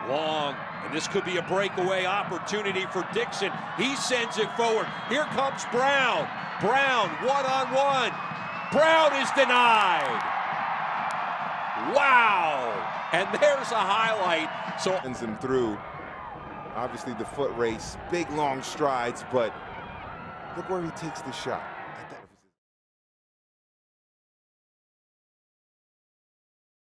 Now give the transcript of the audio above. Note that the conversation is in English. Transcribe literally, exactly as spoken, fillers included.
Long, and this could be a breakaway opportunity for Dixon. He sends it forward. Here comes Brown. Brown, one-on-one. Brown is denied. Wow! And there's a highlight. So Sends him through. Obviously the foot race, big long strides, but look where he takes the shot.